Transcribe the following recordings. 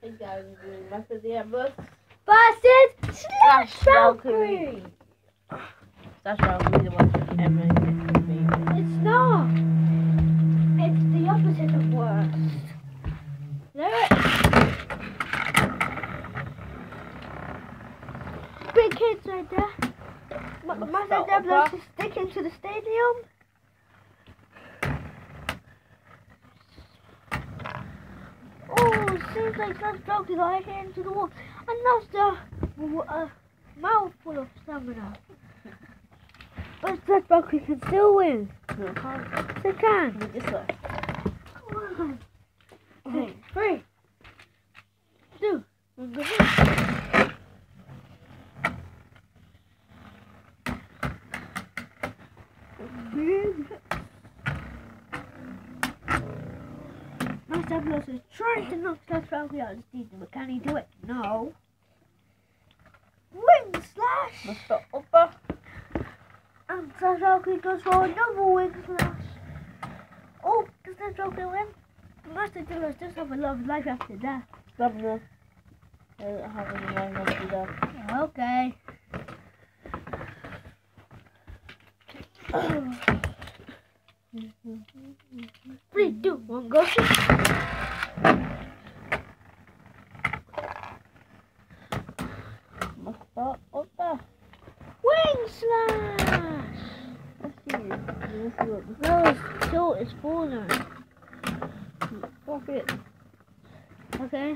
Hey guys, we're doing Master Diablos versus Slash Valkyrie. Slash Valkyrie, the one that everyone gets to be. It's not. It's the opposite of worst. There. Big kids right there. Master Diablos is sticking to the stadium. Oh, seems like Slash Valkyrie got hit into the wall. And that's the mouthful of stamina. But Slash Valkyrie can still win. No, I can't. Yes, it can. We just left. Come on. 3, 2, 1, go. Master Diablos is trying to knock Slash Valkyrie out of the stadium, but can he do it? No. Wing slash! Master Upper. And Slash Valkyrie goes for another wing slash. Oh, does Slash Valkyrie win? Master Diablos does have a lot of life after that. Governor. I don't have any line after that. Okay. Three, 2, 1, go. Master Upper. Wing slash! Let's see. Let's see what No, still it's falling. Fuck it. Okay.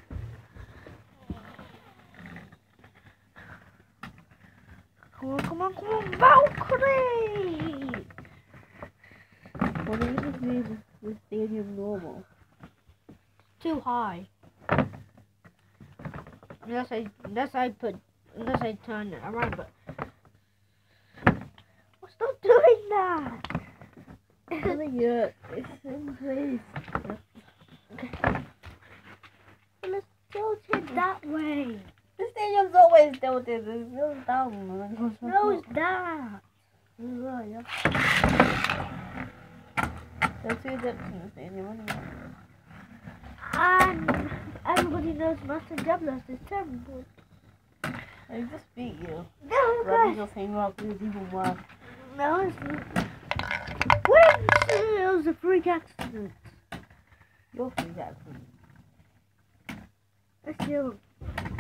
Come on, Valkyrie! Why don't you just leave the stadium normal? Too high. Unless I turn it around, but stop doing that. It's in place. Okay. Let's tilt it that way. The stadium's always tilted. It's still down. No, it's that. Yeah. There's 2 dips in the stadium anyway. And everybody knows Master Diablos is terrible. I just beat you. No, Robbie guys. just saying Robbie is even worse. No, it's not. Wait, it was a freak accident. You're free, Jackson. Let's do